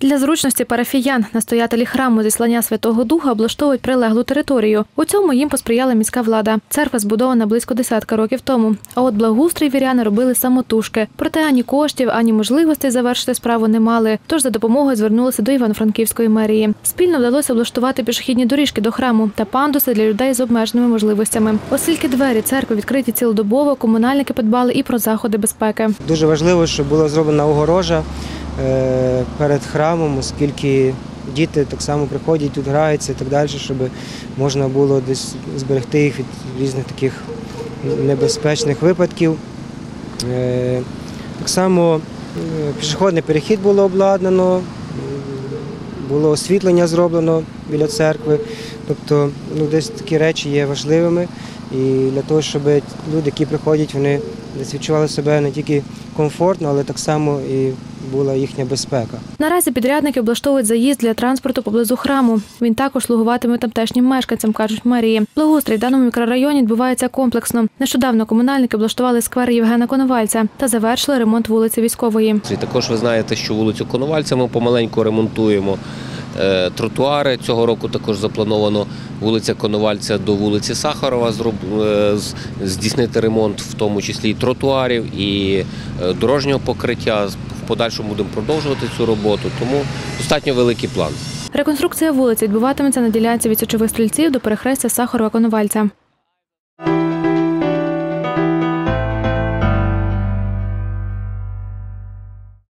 Для зручності парафіян настоятелі храму Зіслання Святого Духа облаштовують прилеглу територію. У цьому їм посприяла міська влада. Церква збудована близько 10 років тому. А от благоустрій віряни робили самотужки. Проте ані коштів, ані можливостей завершити справу не мали. Тож за допомогою звернулися до Івано-Франківської мерії. Спільно вдалося облаштувати пішохідні доріжки до храму та пандуси для людей з обмеженими можливостями. Оскільки двері церкви відкриті цілодобово, комунальники подбали і про заходи безпеки. Дуже важливо, щоб була зроблена огорожа перед храмом, оскільки діти так само приходять, тут граються і так далі, щоб можна було десь зберегти їх від різних таких небезпечних випадків. Так само пішохідний перехід було обладнано, було освітлення зроблено біля церкви. Тобто десь такі речі є важливими. І для того, щоб люди, які приходять, вони десь відчували себе не тільки комфортно, але так само і була їхня безпека. Наразі підрядники облаштовують заїзд для транспорту поблизу храму. Він також слугуватиме тамтешнім мешканцям, кажуть в мерії. Благоустрій в даному мікрорайоні відбувається комплексно. Нещодавно комунальники облаштували сквер Євгена Коновальця та завершили ремонт вулиці Військової. І також ви знаєте, що вулицю Коновальця ми помаленьку ремонтуємо. Тротуари цього року також заплановано вулиця Коновальця до вулиці Сахарова здійснити ремонт, в тому числі і тротуарів, і дорожнього покриття. В подальшому будемо продовжувати цю роботу, тому достатньо великий план. Реконструкція вулиці відбуватиметься на ділянці від Січових Стрільців до перехрестя Сахарова-Коновальця.